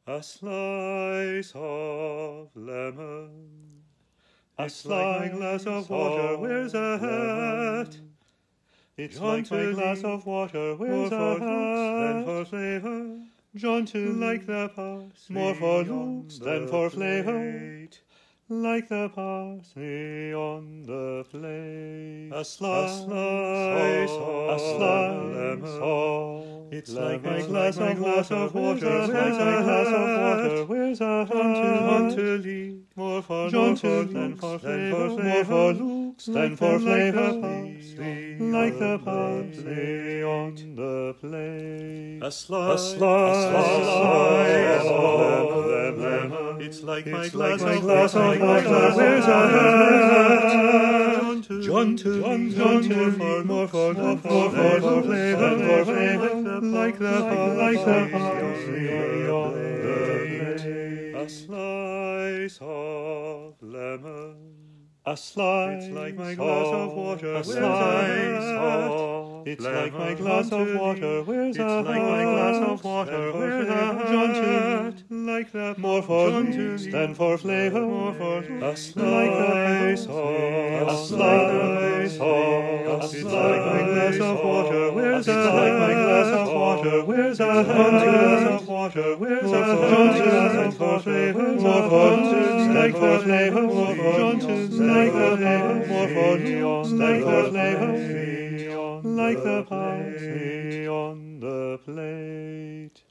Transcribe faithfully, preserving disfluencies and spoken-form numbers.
A slice of lemon. It's like my glass of water wears a hat. It's like my glass of water wears a hat. Than for flavour. Jauntily like the parsley. More for looks than for flavour. Like the parsley on the plate. A slice, a slice of a slice lemon. It's like my glass of water wears a hat. Wears a hat. Jauntily, more for jauntily than for flavour. More for looks than for flavour. Like the parsley on the plate. A slice, a slice of lemon. It's like my glass of water wears a hat. Jauntily, jauntily, for more for more for flavour, flavour, like the parsley on the plate. A slice of lemon. A slice. It's like my glass of water. A slice of. It's like my glass of water. Where's a It's like my glass of water. Where's a Jauntily, like that. More for looks than for flavour. More for a slice of. A slice of. It's like my glass of water. Where's a It's like my glass of water. Where's a glass of water. Where's a Jauntily, for flavour. More for looks than for flavour. More for Jauntily. Like the parsley, more for looks than for flavour, like the parsley on the plate.